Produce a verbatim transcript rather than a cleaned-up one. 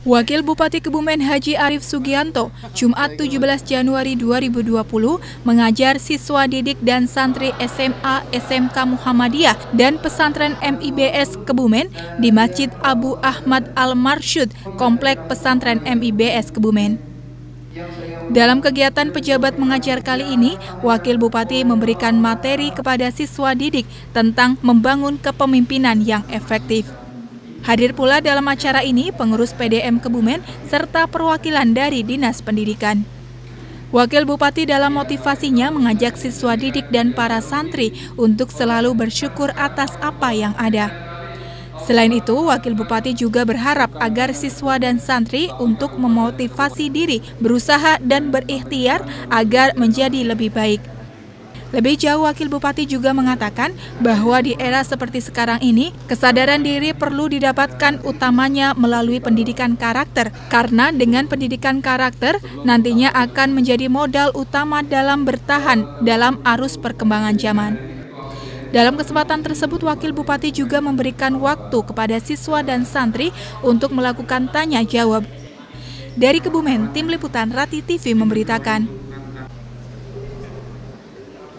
Wakil Bupati Kebumen Haji Arief Sugianto, Jumat tujuh belas Januari dua ribu dua puluh, mengajar siswa didik dan santri S M A S M K Muhammadiyah dan pesantren M I B S Kebumen di Masjid Abu Ahmad Al-Marsyud, Komplek Pesantren M I B S Kebumen. Dalam kegiatan pejabat mengajar kali ini, Wakil Bupati memberikan materi kepada siswa didik tentang membangun kepemimpinan yang efektif. Hadir pula dalam acara ini pengurus P D M Kebumen serta perwakilan dari Dinas Pendidikan. Wakil Bupati dalam motivasinya mengajak siswa didik dan para santri untuk selalu bersyukur atas apa yang ada. Selain itu, Wakil Bupati juga berharap agar siswa dan santri untuk memotivasi diri, berusaha dan berikhtiar agar menjadi lebih baik. Lebih jauh, Wakil Bupati juga mengatakan bahwa di era seperti sekarang ini, kesadaran diri perlu didapatkan utamanya melalui pendidikan karakter, karena dengan pendidikan karakter nantinya akan menjadi modal utama dalam bertahan dalam arus perkembangan zaman. Dalam kesempatan tersebut, Wakil Bupati juga memberikan waktu kepada siswa dan santri untuk melakukan tanya jawab. Dari Kebumen, Tim Liputan Rati T V memberitakan.